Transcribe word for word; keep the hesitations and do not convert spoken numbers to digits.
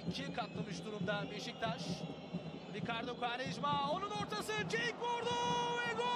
ikiye katlamış durumda Beşiktaş. Ricardo Quaresma, onun ortası, Cenk vurdu ve gol!